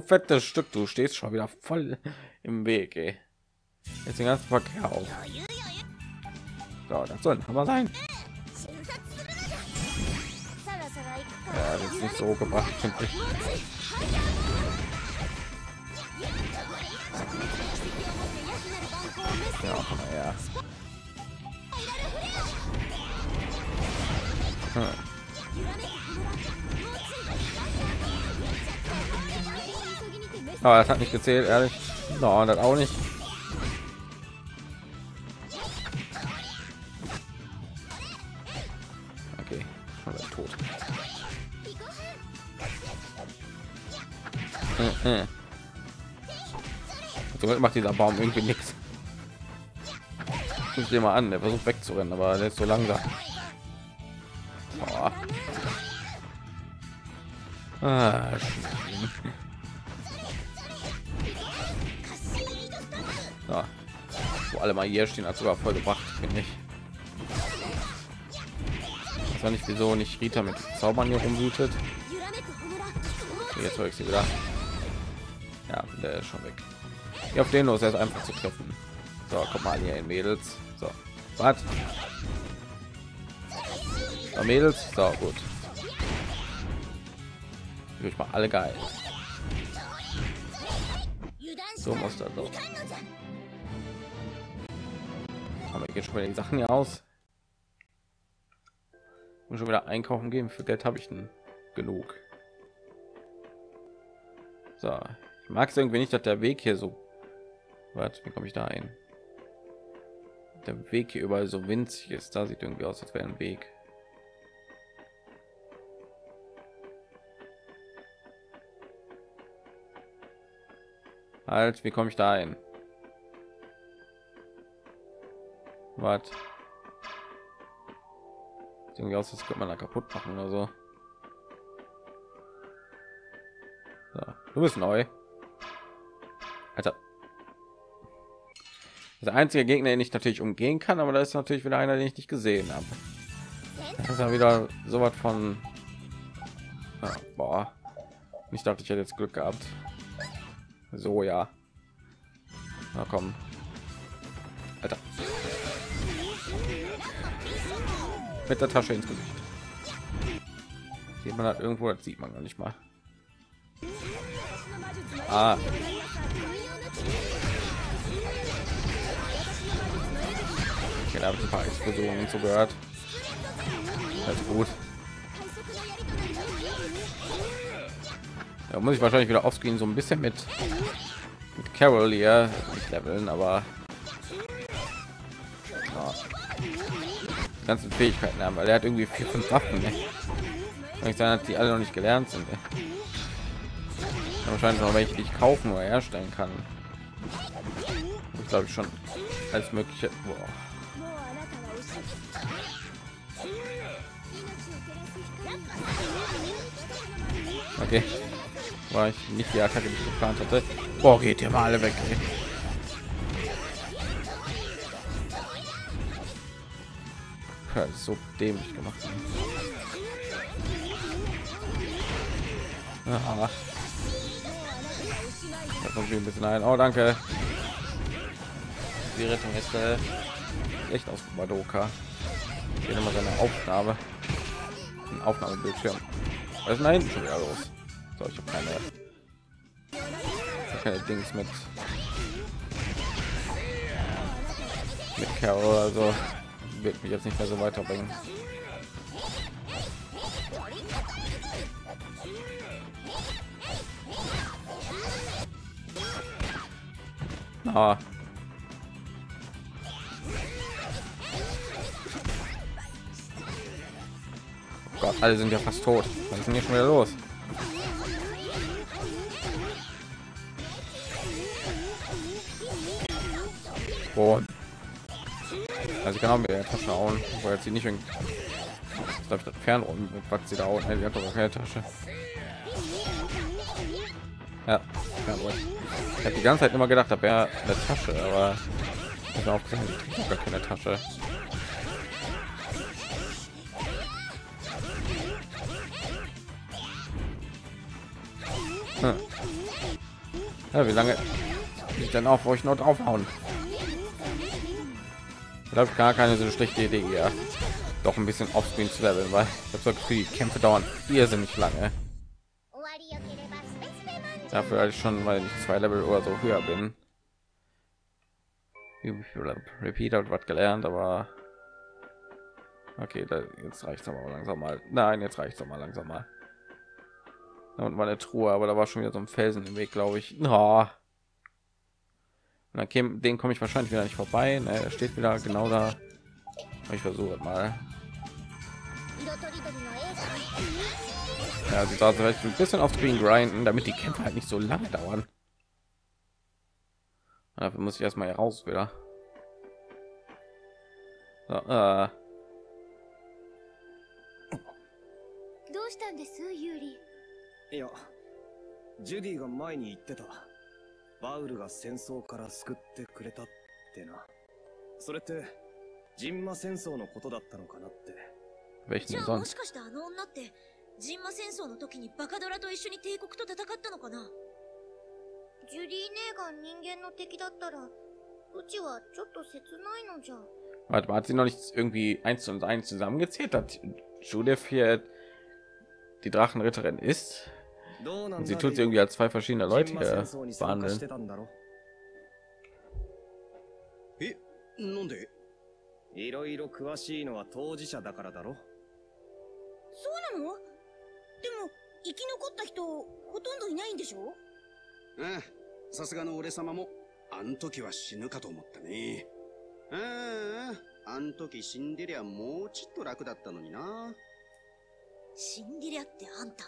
fettes Stück, du stehst schon wieder voll im Weg, ey. Jetzt den ganzen Verkehr auf. So, das soll aber sein. Ja, das ist nicht so gebracht, finde ich. Ja, komm mal her. Aber das hat nicht gezählt, ehrlich. No, das auch nicht. Okay, schon wieder tot. Somit macht dieser Baum irgendwie nichts. Guck dir mal an, der versucht wegzurennen, aber der ist so langsam. Boah. Ja. Wo alle mal hier stehen, hat sogar voll gebracht, finde ich. Ich weiß nicht, wieso nicht Rita mit Zaubern hier rumwütet. Jetzt höre ich sie wieder. Ja, der ist schon weg. Ja, auf den los, er ist einfach zu treffen. So, kommt mal hier in Mädels. So, was? So, Mädels, so gut. Ich mal alle geil. So muss das so. Aber geht schon wieder die Sachen hier aus. Muss schon wieder einkaufen gehen. Für Geld habe ich denn genug. So, ich mag es irgendwie nicht, dass der Weg hier so. Was? Wie komme ich da ein? Der Weg hier überall so winzig ist. Da sieht irgendwie aus, als wäre ein Weg. Halt, wie komme ich da ein? Was? Irgendwie aus, das könnte man da kaputt machen oder so. So, du bist neu. Alter. Der einzige Gegner, den ich natürlich umgehen kann, aber da ist natürlich wieder einer, den ich nicht gesehen habe. Das ist ja wieder so was von. Ja, boah. Ich dachte, ich hätte jetzt Glück gehabt. So, ja. Na komm. Alter. Mit der Tasche ins Gesicht. Sieht man halt irgendwo, das sieht man gar nicht mal. Ah. Okay, da habe ich ein paar Explosionen so gehört. Das ist gut. Da muss ich wahrscheinlich wieder aufscreen so ein bisschen mit Carol hier nicht leveln, aber ja, die ganzen Fähigkeiten haben, weil er hat irgendwie 4, 5 Waffen. Ne? Ich sagen, dass die alle noch nicht gelernt sind. Ne? Wahrscheinlich noch welche, die ich kaufen oder herstellen kann. Ich glaube schon als mögliche. Boah. Okay, war ich nicht die Attacke, die ich geplant hatte. Boah, geht ihr mal alle weg. Ey. Ja, das ist so dämlich gemacht. Aha. Da kommt ein bisschen ein. Oh, danke. Die Rettung ist echt aus Madoka. Hier nochmal seine Aufnahme. Ein Aufnahmebildschirm. Was ist denn da hinten schon wieder los? So, ich habe keine Dings mit Carol, also wird mich jetzt nicht mehr so weiterbringen. Ah. Oh Gott, alle sind ja fast tot. Was ist denn hier schon wieder los? Oh. Also ich kann auch mit der Tasche hauen, wo jetzt sie nicht in, ich glaube, das Fernrohr mit was sie da hauen. Die hat doch keine Tasche. Ja, Fernrohr. Ich habe die ganze Zeit immer gedacht, da wäre eine Tasche, aber ich habe auch gesagt, ich habe gar keine Tasche. Ja, wie lange ich dann auf euch noch draufhauen? Ich glaube, gar keine so schlechte Idee, ja. Doch ein bisschen offscreen zu leveln, weil ich habe so das Gefühl, die Kämpfe dauern irrsinnig lange. Dafür als ich schon, weil ich 2 Level oder so höher bin. Repeat hat was gelernt, aber okay, jetzt reicht aber langsam mal. Nein, jetzt reicht es mal langsam mal. Da unten war eine Truhe, aber da war schon wieder so ein Felsen im Weg, glaube ich. Oh. Und dann den komme ich wahrscheinlich wieder nicht vorbei. Ne, er steht wieder genau da. Ich versuche mal. Ja, sie darf vielleicht ein bisschen auf Screen grinden, damit die Kämpfe halt nicht so lange dauern. Dafür muss ich erstmal hier raus wieder. So, どうしたんですユーリ。 いや、ジュディが前に言ってた。バウルが戦争から救ってくれたってな。それってジンマ戦争のことだったのかなって。 じゃあもしかしてあの女ってジンマ戦争の時にバカドラと一緒に帝国と戦ったのかな。ジュディ姉が人間の敵だったらうちはちょっと切ないのじゃ。 Warte mal, hat sie noch nicht irgendwie 1 und 1 zusammengezählt, dass Judith hier die Drachenritterin ist? Und sie tut sie irgendwie als 2 verschiedene Leute behandeln. なんで？いろいろ詳しいのは当事者だからだろ。 そうなの？でも生き残った人ほとんどいないんでしょ？ ああ、さすがの俺様もあん時は死ぬかと思ったね。あん時死んでりゃもうちっと楽だったのにな。 死んでりゃってあんた。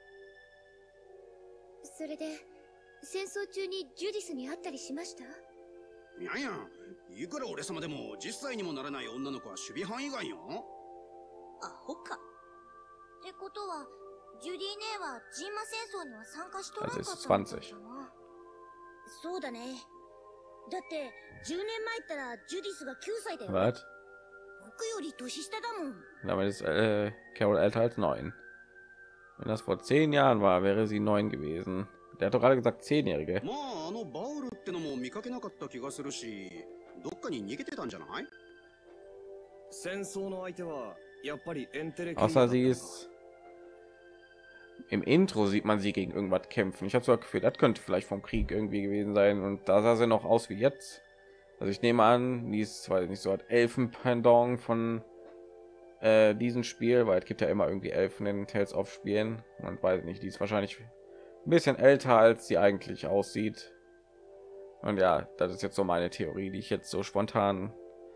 それで戦争中にジュディスに会ったりしました？ いやいや、いくら俺様でも10歳にもならない女の子は守備範囲外よ。 アホか。ってことはジュディ姉はジンマ戦争には参加しとらんかったのかな。そうだね。だって10年前ったらジュディスが9歳だよ。 Was? 僕より年下だもん。 Damit ist Carol älter als 9. Wenn das vor 10 Jahren war, wäre sie 9 gewesen. Der hat doch gerade gesagt 10-Jährige. まあ、あのバウルってのも見かけなかった気がするし、どっかに逃げてたんじゃない？ 戦争の相手はやっぱりエンテレ。 Außer sie ist im Intro sieht man sie gegen irgendwas kämpfen. Ich habe so das Gefühl, das könnte vielleicht vom Krieg irgendwie gewesen sein und da sah sie noch aus wie jetzt. Also ich nehme an, die ist zwar nicht so ein Elfenpendant von diesem Spiel, weil es gibt ja immer irgendwie Elfen in den Tales of Spielen. Man weiß nicht, die ist wahrscheinlich ein bisschen älter als sie eigentlich aussieht. Und ja, das ist jetzt so meine Theorie, die ich jetzt so spontan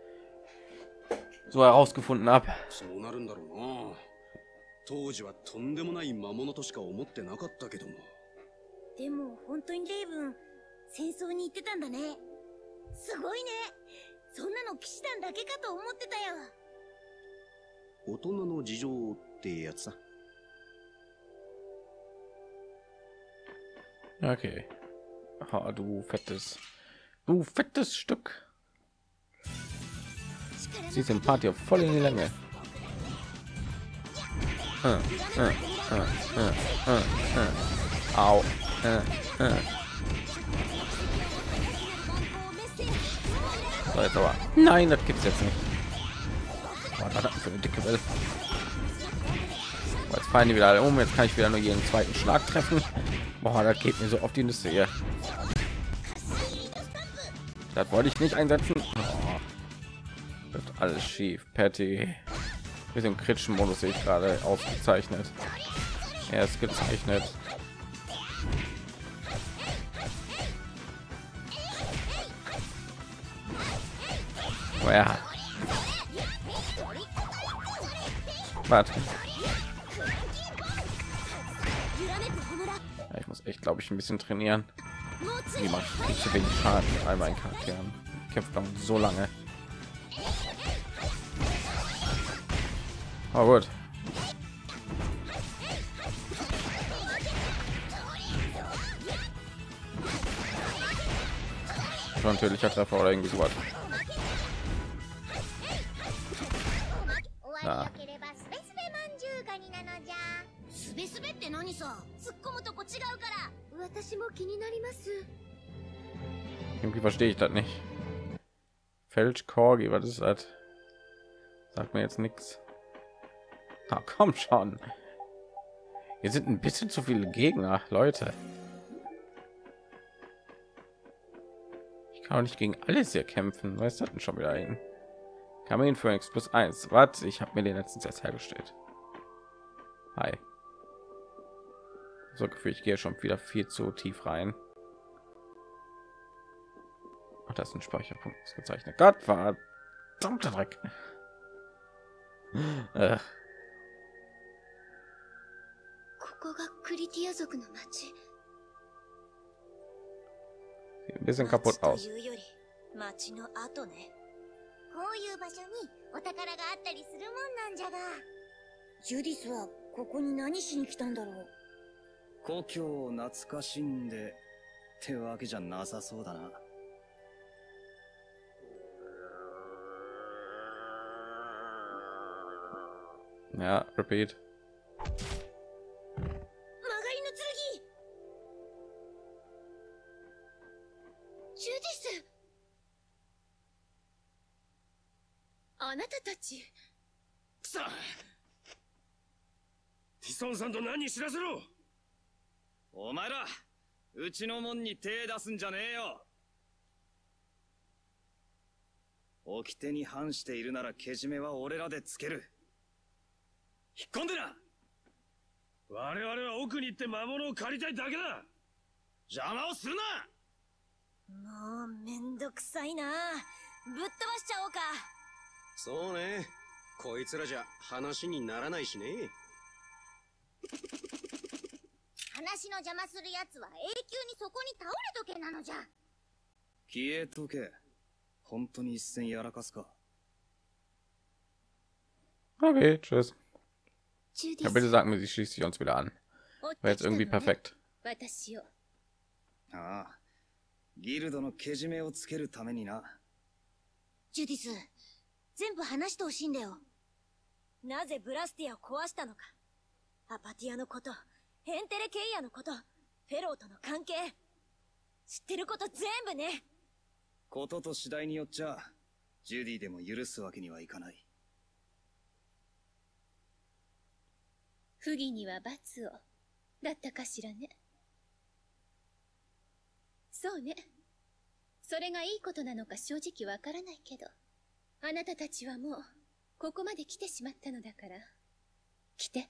so herausgefunden habe. 当時はとんでもない魔物としか思ってなかったけども。 でも本当にレイブン戦争に行ってたんだね。すごいね。そんなの騎士団だけかと思ってたよ。 大人の事情ってやつさ。 Okay. Ha, du fettes Stück. Sie sind Party voll in die Länge. Au. So, jetzt aber. Nein, das gibt's jetzt nicht. Was war das für eine dicke Welle? Jetzt fallen die wieder alle um. Jetzt kann ich wieder nur jeden zweiten Schlag treffen. Boah, das geht mir so auf die Nüsse hier. Das wollte ich nicht einsetzen. Oh, das ist alles schief. Patty. Mit dem kritischen Modus sehe ich gerade ausgezeichnet. Er ist gezeichnet. Oh ja. Warte. Ja, ich muss echt, glaube ich, ein bisschen trainieren. Wie mache ich zu wenig Schaden mit all meinen Charakteren? Kämpft dann so lange. Oh gut. Schon natürlicher Treffer oder irgendwie sowas. Na. ベスベって何さ、突っ込むとこ違うから。 私も気になります。 Irgendwie verstehe ich das nicht. Feldkorgi, was ist das? Sagt mir jetzt nichts. Na komm schon. Hier sind ein bisschen zu viele Gegner, Leute. Ich kann auch nicht gegen alles hier kämpfen. Was ist das denn schon wieder hin? Kamin Phoenix +1. Was? Ich habe mir den letzten jetzt hergestellt. Hi. So Gefühl, ich gehe schon wieder viel zu tief rein. Ach, das ist ein Speicherpunkt gezeichnet. Gott, verdammter Dreck. Ein bisschen kaputt aus. 町の後ね。こういう場所にお宝があったりするもんなんじゃが。ジュディスはここに何しに来たんだろう。 故郷を懐かしんでってわけじゃなさそうだな。 Ja, repeat. 曲がりの剣。 ジュディス。あなたたち。 さあ。ティソンさんと何知らせろ。お前ら、うちの門に手出すんじゃねえよ。掟に反しているならけじめは俺らでつける。引っ込んでな。我々は奥に行って魔物を借りたいだけだ。邪魔をするな。 もうめんどくさいな。ぶっ飛ばしちゃおうか。 そうね。こいつらじゃ話にならないしね。 話の邪魔するやつは永久にそこに倒れとけなのじゃ。 消えとけ。本当に一戦やらかすか。 Okay, tschüss. Ja, bitte sagen wir, sie schließt sich uns wieder an. Wäre jetzt irgendwie perfekt. ああ、ギルドのけじめをつけるためにな。 ジュディス、全部話してほしいんだよ。なぜブラスティアを壊したのか。アパティアのこと、ヘンテレケイアのこと、フェローとの関係。知ってること全部ね。 ことと次第によっちゃ、ジュディでも許すわけにはいかない。 不義には罰を、だったかしらね。そうね。それがいいことなのか正直わからないけど、あなたたちはもう、ここまで来てしまったのだから、来て。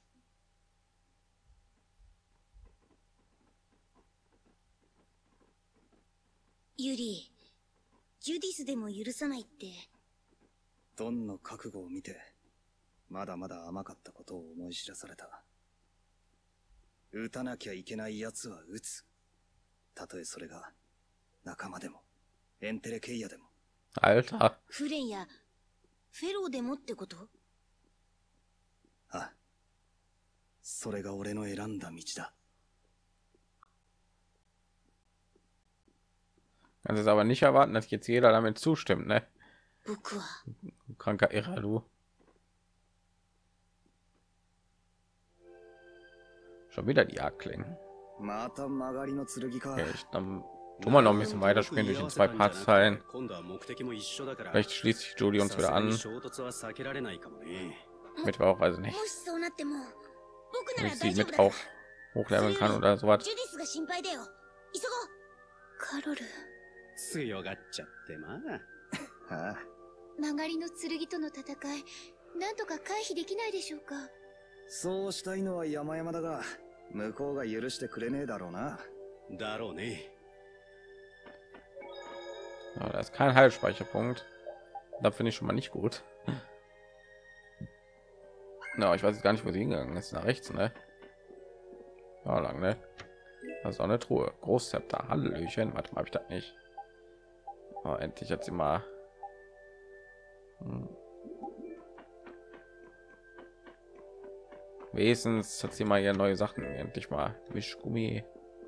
ユリ、ジュディスでも許さないって。 ドンの覚悟を見て、まだまだ甘かったことを思い知らされた。撃たなきゃいけない奴は撃つ。たとえそれが、仲間でも、エンテレケイアでも。 Alter。 フレンや、フェローでもってこと？ あ、それが俺の選んだ道だ。 Kannst es aber nicht erwarten, dass jetzt jeder damit zustimmt, ne? 僕は Kranker Irrer, du. Schon wieder die Jagdklingen. Okay, dann tun wir noch ein bisschen weiterspielen durch die 2 Parts teilen. Vielleicht schließt sich Judy uns wieder an. Mit wir auch, also nicht. Wenn ich sie mit auch hochleveln kann oder sowas. カロル。 強がっちゃってまあ。 はあ。 曲がりの剣との戦い、なんとか回避できないでしょうか。 そうしたいのは山々だが、向こうが許してくれねえだろうな。 だろうね。 Ja, da ist kein Heilspeicherpunkt. Da finde ich schon mal nicht gut. Na, ich weiß jetzt gar nicht, wo sie hingegangen ist. Nach rechts, ne? Ja, lang, ne? Das ist auch eine Truhe. Großzepter. Hallöchen. Warte mal, habe ich das nicht? Oh, endlich hat sie mal. Wesens hat sie mal hier neue Sachen. Endlich mal. Mischgummi.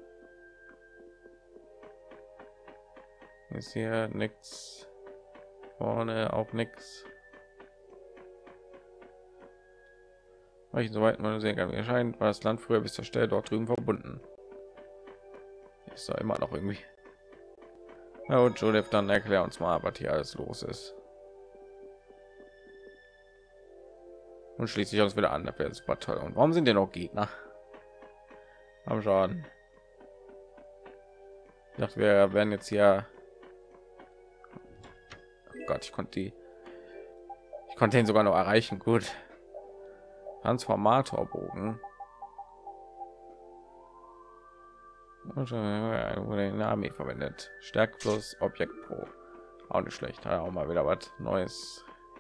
Ist hier nichts. Vorne auch nichts. weil ich soweit man sehen kann, erscheint war das Land früher bis zur Stelle dort drüben verbunden. Ist da immer noch irgendwie. Ja, und Joseph, dann erklär uns mal, was hier alles los ist. Und schließlich uns wieder an, das wäre super toll. Und warum sind denn noch Gegner? Haben schon. Ich dachte, wir werden jetzt hier. Oh Gott, ich konnte ihn sogar noch erreichen. Gut. Transformatorbogen. Wurde in der Armee verwendet. Stärke plus Objekt pro. Auch nicht schlecht. Auch mal wieder was Neues.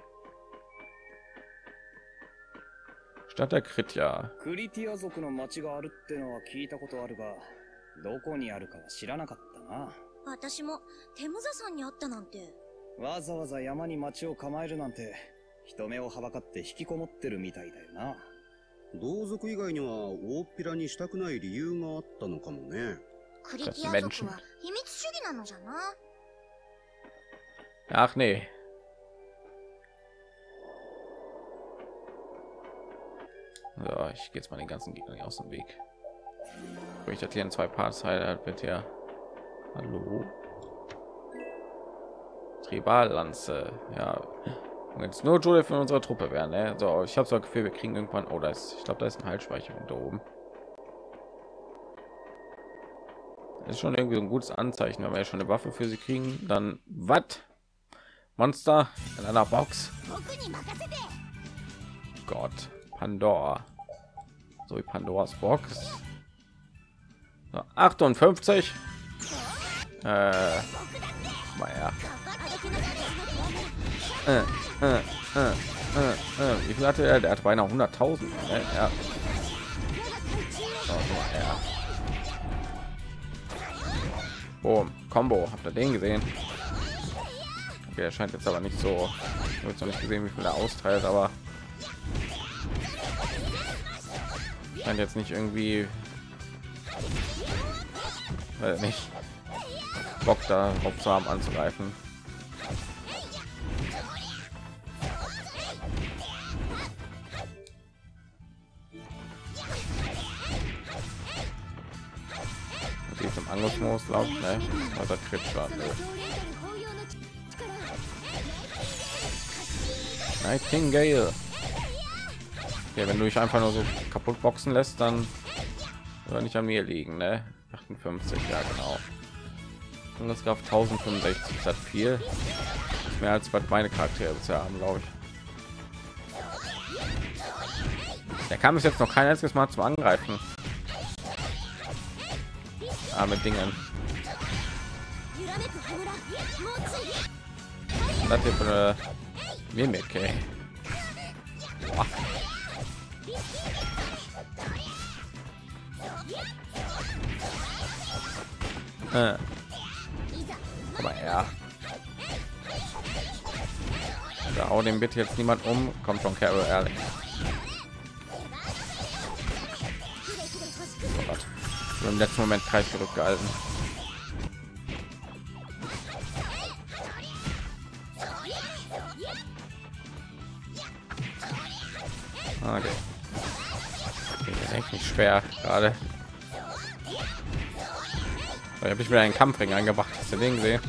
Statt der Crit, ja. クリティア族の町があるってのは聞いたことあるが、どこにあるかは知らなかったな。 私もテムザさんに会ったなんて。 わざわざ山に町を構えるなんて、人目をはばかって引きこもってるみたいだよな。 同族以外には大っぴらにしたくない理由があったのかもね。 クリティア族は秘密主義なのじゃな。 Ach nee. So, ich gehe jetzt mal den ganzen Gegner aus dem Weg. Ich hatte hier in 2 Parts wird ja. Hallo. Triballanze. Ja. Und jetzt nur Joseph von unserer Truppe werden. Ne? So, ich habe so ein Gefühl, wir kriegen irgendwann. Oh, ich glaube, da ist ein Heilspeicher da oben. Das ist schon irgendwie so ein gutes Anzeichen, wenn wir ja schon eine Waffe für sie kriegen. Dann was? Monster in einer Box. Gott. Pandora. So wie Pandoras Box. So, 58. Mal ja. Wie viel hatte er? Der hat beinahe 100.000. Ja. So, ja. Boom. Combo. Habt ihr den gesehen? Okay, er scheint jetzt aber nicht so. Ich habe jetzt noch nicht gesehen, wie viel er austeilt, aber scheint jetzt nicht irgendwie nicht Bock da drauf zu haben anzugreifen. Die ist im Angriffsmodus, glaube ich, ne? Also Crit-Schaden. Nightingale. Ja, wenn du dich einfach nur so kaputt boxen lässt, dann soll nicht an mir liegen, ne? 58, ja genau. Und das gab 1065, das hat viel mehr als was meine Charaktere bisher haben, glaube ich. Der kam bis jetzt noch kein einziges Mal zum Angreifen. Mit Dingen. Das hier für eine Mimik, ey. Boah. Aber ja. Da haut den bitte jetzt niemand um. Kommt schon, Carol, ehrlich. Oh Gott. Im letzten Moment Kreis zurückgehalten. Okay. Das ist echt nicht schwer gerade. Da habe ich wieder einen Kampfring eingebracht. Hast du den gesehen?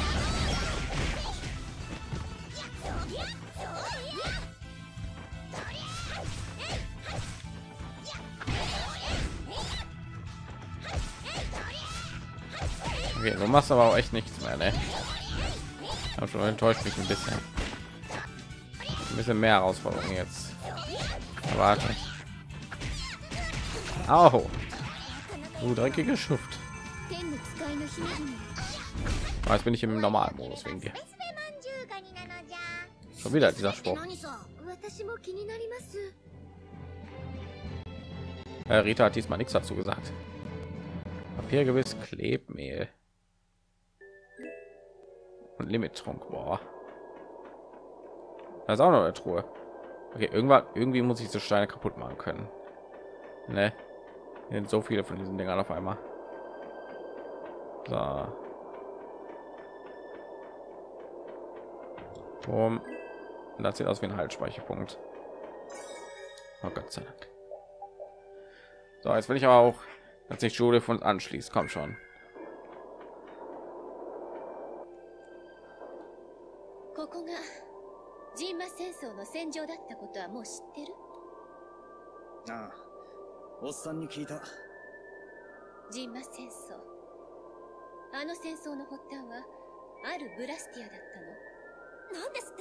Okay, du machst aber auch echt nichts mehr, ne? Ich schon enttäuscht mich ein bisschen mehr Herausforderungen jetzt. Warte. Au. Du dreckige Schuft. Aber jetzt bin ich im normalen Modus wegen dir. Schon wieder dieser Spruch. Rita hat diesmal nichts dazu gesagt. Papiergewiss, Klebmehl und Limittrunk. Boah. Da ist auch noch eine Truhe. Okay, irgendwie muss ich so Steine kaputt machen können. Ne? Hier sind so viele von diesen Dingern auf einmal. So. Das sieht aus wie ein Haltspeicherpunkt. Oh Gott sei Dank. So, jetzt will ich aber auch, dass sich Judith uns anschließt. Komm schon. ここがジンマ戦争の戦場だったことはもう知ってる？ ああ、おっさんに聞いた。 ジンマ戦争。あの戦争の発端はあるブラスティアだったの。 なんですって？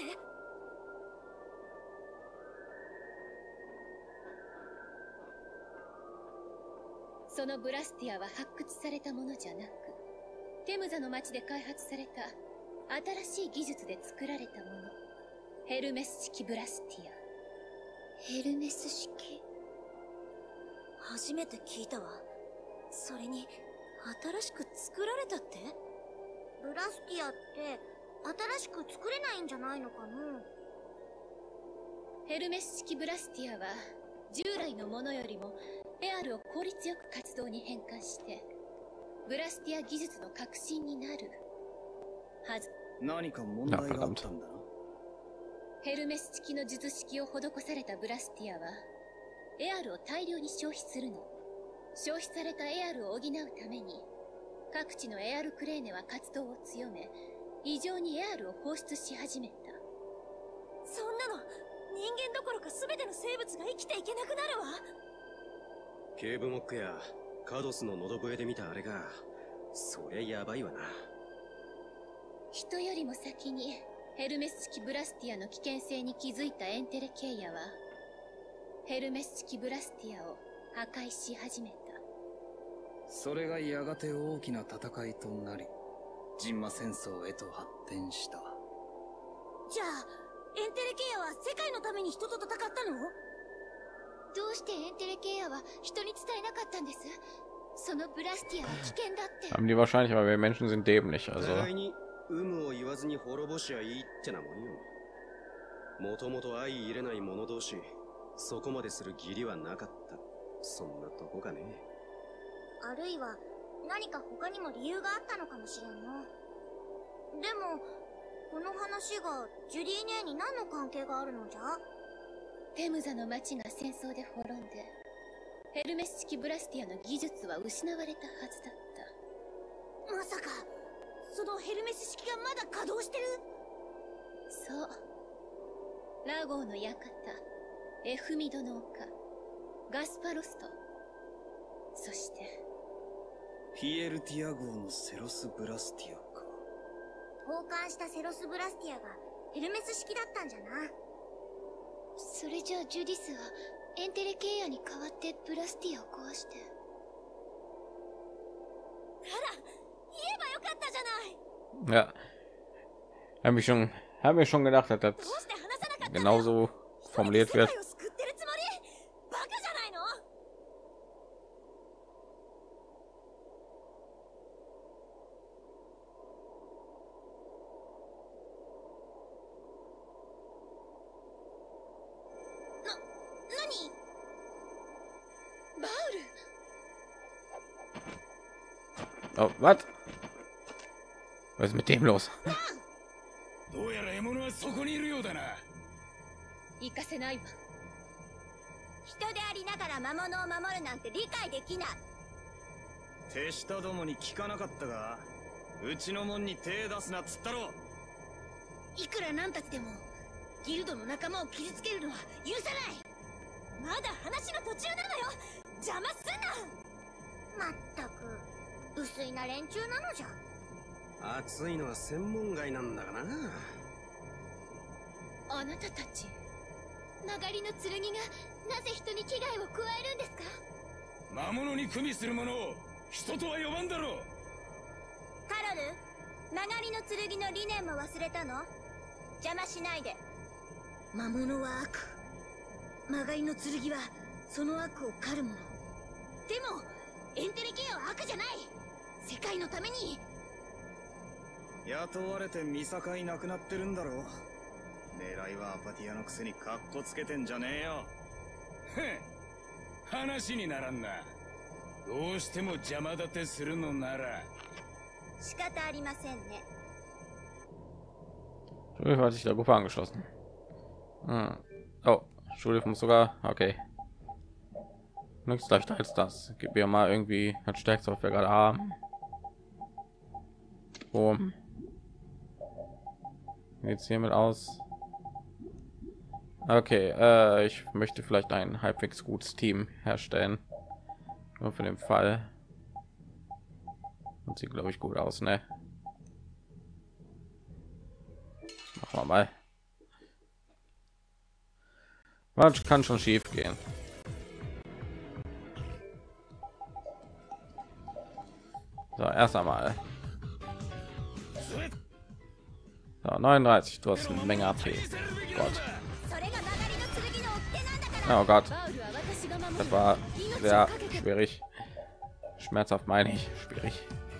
そのブラスティアは発掘されたものじゃなく、テムザの町で開発された新しい技術で作られたもの。ヘルメス式ブラスティア。 ヘルメス式？初めて聞いたわ。それに新しく作られたって？ブラスティアって新しく作れないんじゃないのかな。 ヘルメス式ブラスティアは従来のものよりもエアルを効率よく活動に変換してブラスティア技術の革新になるはず。 何か問題があったんだな。 ヘルメス式の術式を施されたブラスティアはエアルを大量に消費するの。消費されたエアルを補うために各地のエアルクレーネは活動を強め、異常にエアルを放出し始めた。 そんなの人間どころか全ての生物が生きていけなくなるわ。 ケーブモックやカドスの喉笛で見たあれが、そりゃやばいわな。 人よりも先にヘルメス式ブラスティアの危険性に気づいたエンテレケイアはヘルメス式ブラスティアを破壊し始めた。 それがやがて大きな戦いとなり、ジンマ戦争へと発展した。 じゃあエンテレケイアは世界のために人と戦ったの？ どうしてエンテレケイアは人に伝えなかったんです？そのブラスティアは危険だって。 Haben die wahrscheinlich, aber wir Menschen sind dämlich, also. 有無を言わずに滅ぼしゃいいってなもんよ。もともと相入れない者同士、そこまでする義理はなかった。そんなとこかね。 あるいは何か他にも理由があったのかもしれんな。でもこの話がジュディ姉に何の関係があるのじゃ？ テムザの町が戦争で滅んでヘルメス式ブラスティアの技術は失われたはずだった。 まさかそのヘルメス式がまだ稼働してる？ そう。ラゴーの館、エフミドの丘、ガスパロスト、そしてフィエルティア号のセロスブラスティアか。 交換したセロスブラスティアがヘルメス式だったんじゃな。 それじゃあジュディスはエンテレケイアに代わってブラスティアを壊して。 あら、言えばよかったじゃない。 Ja, haben wir schon gedacht, dass das genauso formuliert wird. バカじゃないの？何？ バウル。 Oh, was? Was ist mit dem los? どうやら獲物はそこにいるようだな。 行かせないわ。 人でありながら魔物を守るなんて理解できない。 手下どもに聞かなかったが、うちの門に手出すなっつったろ。 いくらなんたってもギルドの仲間を傷つけるのは許さない。まだ話の途中なのよ。邪魔すんな。まったく薄いな連中なのじゃ。 熱いのは専門外なんだがな。 あなたたち、曲がりの剣がなぜ人に危害を加えるんですか？ 魔物に組みする者を人とは呼ばんだろう。 カロル、曲がりの剣の理念も忘れたの？邪魔しないで。魔物は悪。曲がりの剣はその悪を狩るもの。でもエンテレケアは悪じゃない。世界のために。 雇われて見境なくなってるんだろう。狙いはアパティアのくせにカッコつけてんじゃねえよ。 ふん、話にならんな。どうしても邪魔立てするのなら仕方ありませんね。 Judith hat sich der Gruppe angeschlossen. Oh, Judith muss sogar. Okay. Nichts leichter als das. Gib mir mal irgendwie das Stärkste, was wir gerade haben. Boom. Jetzt hiermit aus. Okay, ich möchte vielleicht ein halbwegs gutes Team herstellen. Nur für den Fall. Und sieht, glaube ich, gut aus, ne? Machen wir mal. Was kann schon schief gehen? So, erst einmal. So, 39, du hast eine Menge AP. Gott. Oh Gott. Das war sehr schwierig. Schmerzhaft meine ich. Schwierig.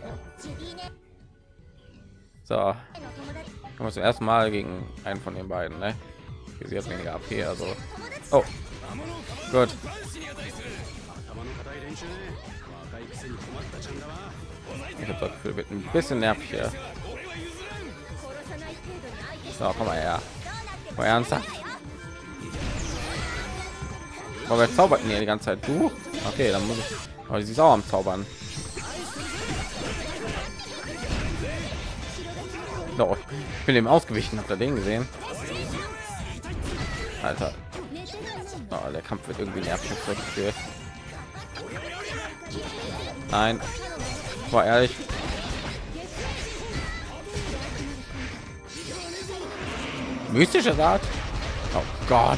So. Kommen wir zum ersten Mal gegen einen von den beiden, ne? Sie hat weniger AP, also. Oh. Gut. Ich habe das Gefühl, wird ein bisschen nervig hier. So, komm mal her. Mal ernsthaft. Aber wer zaubert denn hier die ganze Zeit? Du? Okay, dann muss ich. Aber sie ist auch am Zaubern. So, ich bin dem ausgewichen, habt ihr den gesehen? Alter. Oh, der Kampf wird irgendwie nervig. Nein. War ehrlich. Mystische Art. Oh Gott.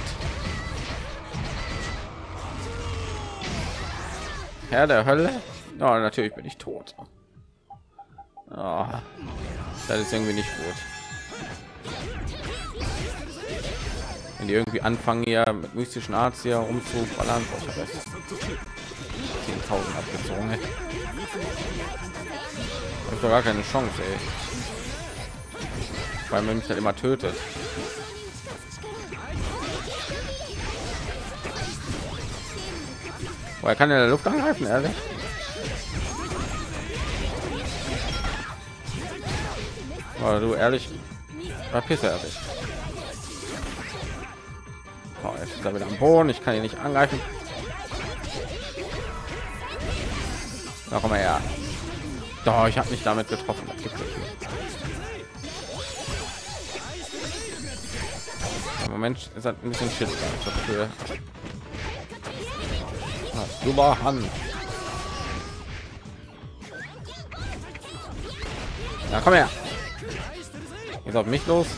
Herr der Hölle. Oh, natürlich bin ich tot. Oh, das ist irgendwie nicht gut. Wenn die irgendwie anfangen hier mit mystischen Arzt hier rumzuballern, ich habe jetzt 10.000 abgezogen. Ich habe doch gar keine Chance, ey. Weil man mich halt immer tötet. Woher kann er der Luft angreifen, ehrlich? Oder du ehrlich? Verpiss ehrlich. Oh, jetzt ist er wieder am Boden. Ich kann ihn nicht angreifen. Da komm mal her. Doch, ich habe mich damit getroffen. Das gibt's nicht. Im Moment ist halt ein bisschen shit dafür. Super Hand. Ja, komm her. Jetzt auf mich los.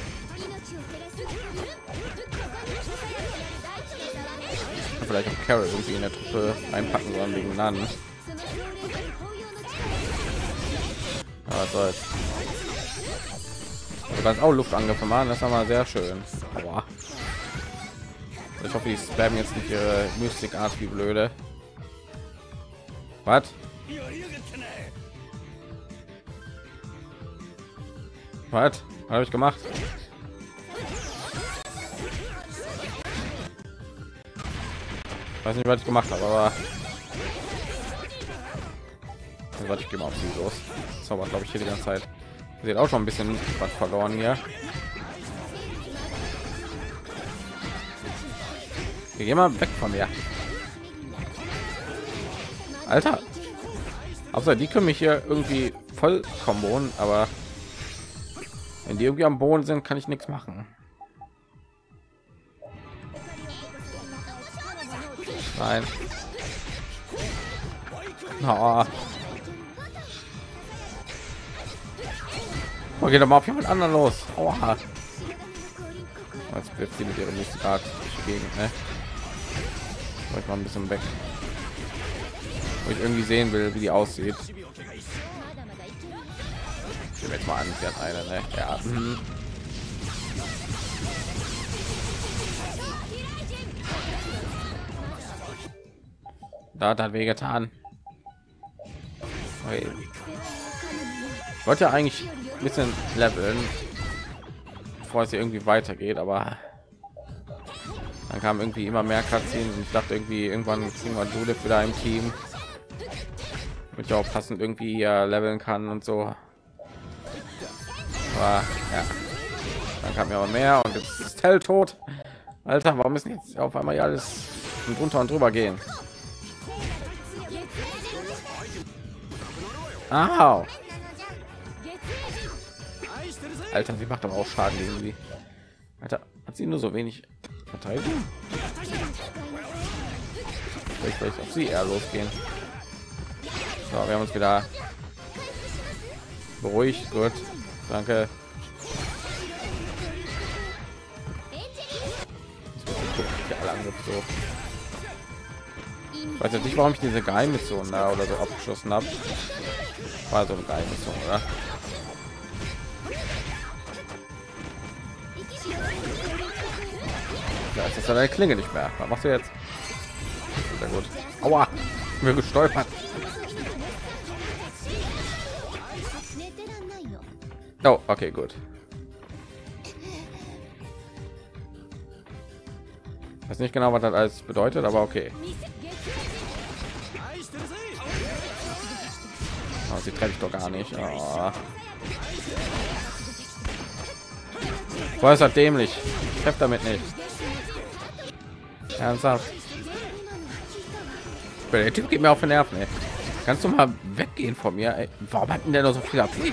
Vielleicht auch Carol irgendwie in der Truppe einpacken sollen wegen Nan. Ja, was soll's. Du kannst auch Luftangriffe machen, das ist aber sehr schön. Aua. Ich hoffe, die spammen jetzt nicht ihre Mystik Art wie blöde. Was? Was habe ich gemacht? Ich weiß nicht, was ich gemacht habe, aber ich gehe mal auf sie los. Das war, glaube ich, hier die ganze Zeit. Sieht auch schon ein bisschen was verloren hier. Geh mal weg von mir, Alter. Außer die können mich hier irgendwie voll kombonen, aber wenn die irgendwie am Boden sind, kann ich nichts machen. Nein. Oh. Okay, dann mal auf jemand anderen los. Oha. Jetzt wird sie mit ihrem Mystikart gegen, ne? Ich mal ein bisschen weg, wo ich irgendwie sehen will, wie die aussieht. Ich will jetzt mal an, sie hat eine, ne? Ja. Da hat weh getan. Okay. Ich wollte ja eigentlich ein bisschen leveln, bevor es hier irgendwie weitergeht, aber dann kam irgendwie immer mehr Cutscenes und ich dachte irgendwie irgendwann Judith wieder im Team, damit ich auch passend irgendwie leveln kann und so. Aber ja, dann kam ja aber mehr und jetzt ist Tell tot. Alter, warum müssen jetzt auf einmal hier alles und drunter und drüber gehen? Au. Alter, sie macht aber auch Schaden irgendwie. Alter, hat sie nur so wenig Verteidigung? Vielleicht auf sie eher losgehen. So, wir haben uns wieder beruhigt. Gut, danke. Alle Angriffe so. Ich weiß jetzt nicht, warum ich diese Geheimmission da oder so abgeschlossen habe. War so eine Geheimmission, oder? Ja, jetzt ist deine Klinge nicht mehr. Was machst du jetzt? Sehr gut. Aua, mir gestolpert. Oh, okay, gut. Ich weiß nicht genau, was das alles bedeutet, aber okay. Oh, sie treffe ich doch gar nicht. Oh. Boah, ist das dämlich. Ich treffe damit nicht. Ernsthaft. Der Typ geht mir auf den Nerven. Ey. Kannst du mal weggehen von mir? Ey. Warum hat denn der noch so viel AP?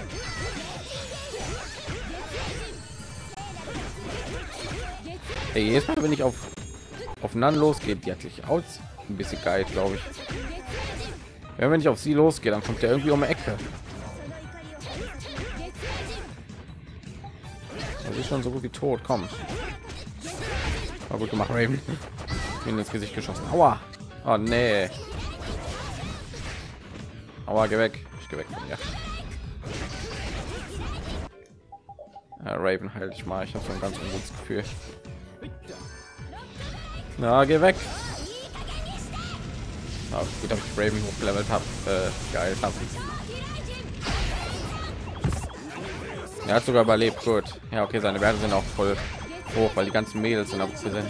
Ey, jedes Mal, wenn ich auf Nan losgeht, die hat sich aus ein bisschen geil, glaube ich. Ja, wenn ich auf sie losgehe, dann kommt der irgendwie um die Ecke. Das ist schon so gut wie tot. Komm. War gut gemacht, Raven. Bin ins Gesicht geschossen. Aua. Oh nee. Aua, geh weg. Ich geh weg von mir. Ja, Raven, halt ich mal. Ich habe so ein ganz ungutes Gefühl. Na, geh weg. Oh, gut, dass ich Raven hochgelevelt habe. Geil, hab ich. Er hat sogar überlebt. Gut. Ja, okay, seine Werte sind auch voll hoch, weil die ganzen Mädels sind auf sind.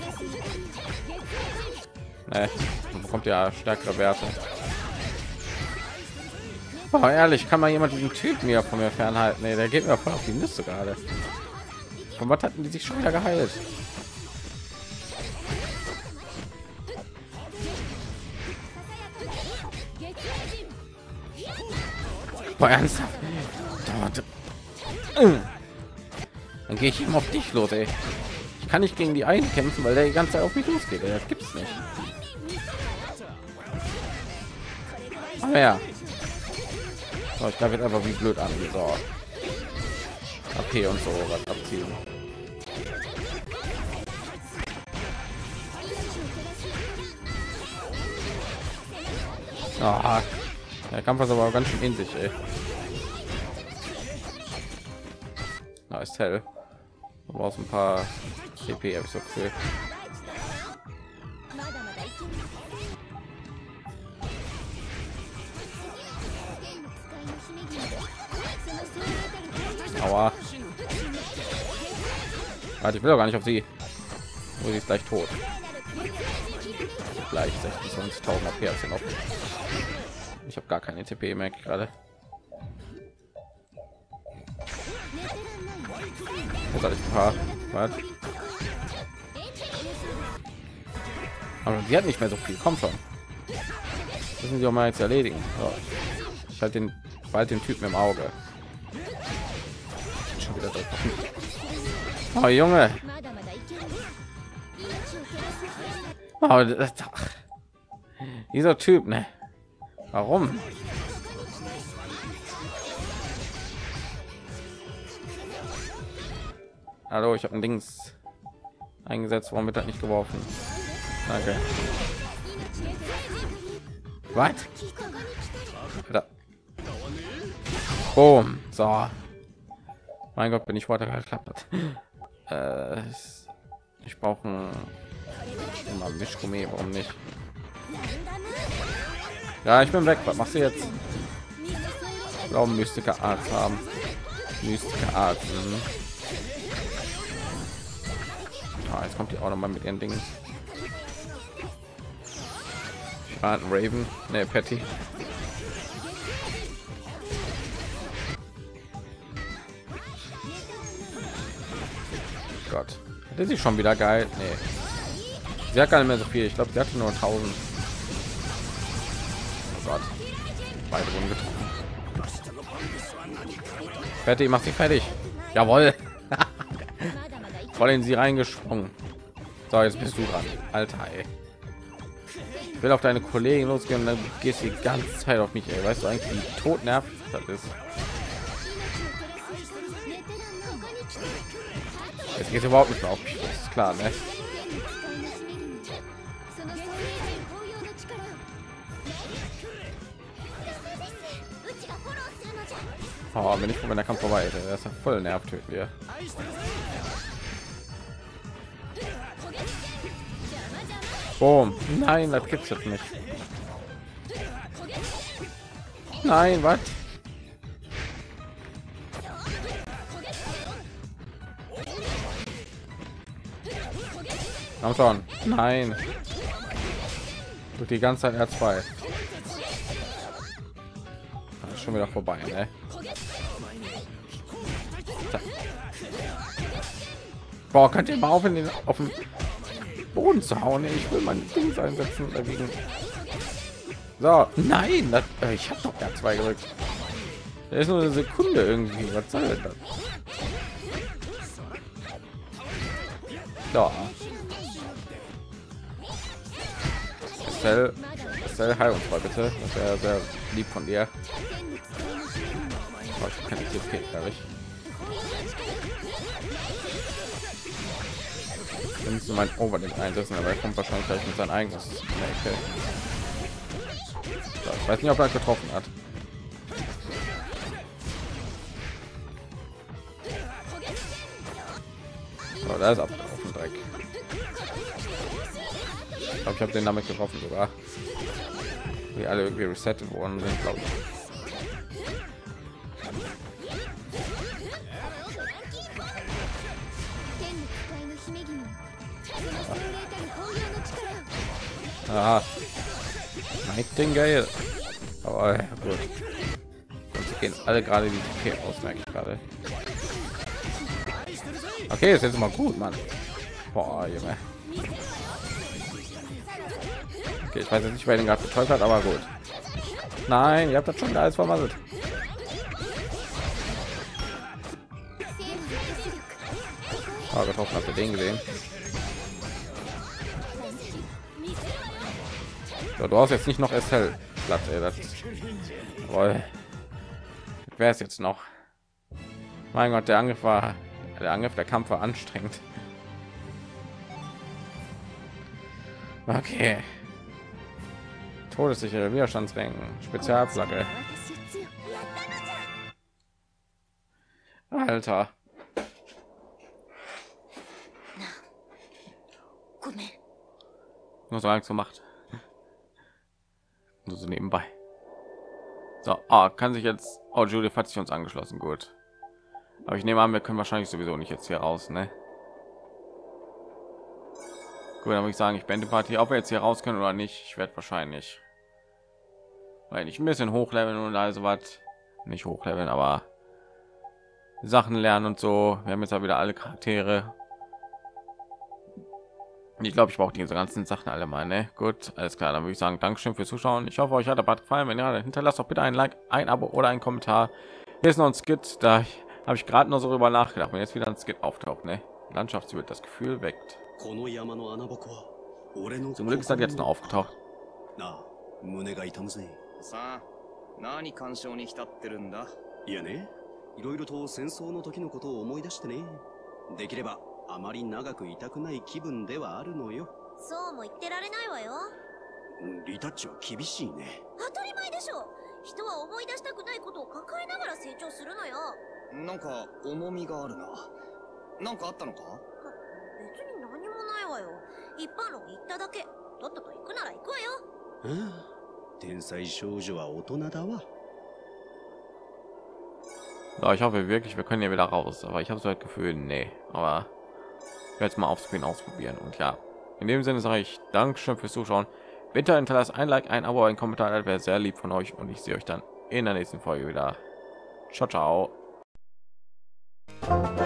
Nee, man bekommt ja stärkere Werte. Oh, ehrlich, kann mal jemand diesen Typen mir von mir fernhalten? Nee, der geht mir voll auf die Nüsse gerade. Von was hatten die sich schon wieder geheilt? Boah, ernsthaft? Dann gehe ich ihm auf dich los, ey. Ich kann nicht gegen die einen kämpfen, weil der die ganze Zeit auf mich losgeht. Ey. Das gibt's nicht. Aber ja. So, ich glaube jetzt einfach wie blöd an. So. Okay, und so was abziehen. Ah, der Kampf ist aber ganz schön in sich, ey. Na, ist hell. Du brauchst ein paar CP, habe ich so gefühlt. Aua. Warte, ich will doch gar nicht auf sie. Nur sie ist gleich tot. Gleich 26.000 AP als noch. Ich habe gar keine TP mehr gerade. Jetzt hatte ich ein paar. Was? Aber sie hat nicht mehr so viel. Komm schon. Müssen sie auch mal jetzt erledigen. So. Ich halte den bald den Typen im Auge. Schon wieder oh, Junge. Oh, dieser Typ, ne? Warum? Hallo, ich habe ein Dings eingesetzt, warum wird das nicht geworfen? Danke. Was? Boom. So. Mein Gott, bin ich weiter geklappt. Ich brauche immer Mischgummi, warum nicht? Ja, ich bin weg. Was machst du jetzt? Glauben mystische Art haben. Mystische Art. Ah, jetzt kommt die auch noch mal mit ihren Dingen. Raven, ne, Patty. Gott, das ist schon wieder geil. Nee. Sie hat gar nicht mehr so viel. Ich glaube, sie hatte nur 1000. Oh Gott, beide wurden getroffen. Fertig, mach sie fertig. Jawohl. Voll in sie reingesprungen. So, jetzt bist du dran. Alter, ey. Ich will auf deine Kollegen losgehen und dann gehst du die ganze Zeit auf mich, ey. Weißt du eigentlich, wie tot nervig das ist? Jetzt geht überhaupt nicht mehr auf mich. Das ist klar, ne? Oh, wenn ich von der Kampf vorbei ist, das ist ja voll nervt hier. Boom. Nein, das gibt's jetzt nicht. Nein, was? Komm schon. Nein. Durch die ganze Zeit R2. Das ist schon wieder vorbei, ne? Boah, könnt ihr mal auf den Boden zu hauen? Ich will mein Ding einsetzen dagegen. So, nein, das, ich habe doch R2 gedrückt. Da ist nur eine Sekunde irgendwie. Was soll denn das? So. Stell heil uns mal bitte. Das wäre sehr lieb von dir. Oh, ich kann nicht TP, ehrlich. Nimmst du mein Overlink einsetzen, aber er kommt wahrscheinlich gleich mit sein eigenes. Okay. So, ich weiß nicht, ob er getroffen hat. So, da ist abgelaufen, Dreck. Ich glaube, ich habe den damit getroffen sogar. Die alle irgendwie resettet worden sind, glaube ich. Ah, Nightingale. Aber ja, gut. Und sie gehen alle gerade die TP aus, merke ich gerade. Okay, ist jetzt mal gut, Mann. Boah, Junge. Okay, ich weiß jetzt nicht, wer den gerade betäubt hat, aber gut. Nein, ihr habt das schon alles vermasselt. Oh, getroffen, habt ihr den gesehen? So, du hast jetzt nicht noch SL Platte, wer ist jetzt noch? Mein Gott, der Angriff, der Kampf war anstrengend. Okay. Todessichere Widerstandsrängen, Spezialflagge. Alter. Nur so lange gemacht. Nur so nebenbei. So, kann sich jetzt. Oh, Judith hat sich uns angeschlossen, gut. Aber ich nehme an, wir können wahrscheinlich sowieso nicht jetzt hier raus, ne? Gut, dann würde ich sagen, ich beende die Party, ob wir jetzt hier raus können oder nicht. Ich werde wahrscheinlich, weil ich ein bisschen hochleveln und also was, nicht hochleveln, aber Sachen lernen und so. Wir haben jetzt ja wieder alle Charaktere. Ich glaube, ich brauche diese ganzen Sachen alle mal, ne? Gut, alles klar, dann würde ich sagen, Dankeschön fürs Zuschauen. Ich hoffe, euch hat der Part gefallen. Wenn ja, dann hinterlasst doch bitte ein Like, ein Abo oder ein Kommentar. Hier ist noch ein Skit, da habe ich gerade noch so darüber nachgedacht, wenn jetzt wieder ein Skit auftaucht, ne? Landschaftsbild, das Gefühl weckt. Zum Glück ist das jetzt noch aufgetaucht. あまり長くいたくない気分ではあるのよ。 そうも言ってられないわよ。 リタッチは厳しいね。 当たり前でしょ。人は思い出したくないことを抱えながら成長するのよ。 なんか重みがあるな。なんかあったのか？ 別に何もないわよ。一般論言っただけ。とっとと行くなら行くわよ。 天才少女は大人だわ。 So, ich hoffe wirklich, wir können hier wieder raus, aber ich habe so das Gefühl, nee, aber ich werde es mal aufscreen ausprobieren. Und ja, in dem Sinne sage ich Dankeschön fürs Zuschauen. Bitte hinterlasst ein Like, ein Abo, ein Kommentar, das wäre sehr lieb von euch und ich sehe euch dann in der nächsten Folge wieder. Ciao, ciao.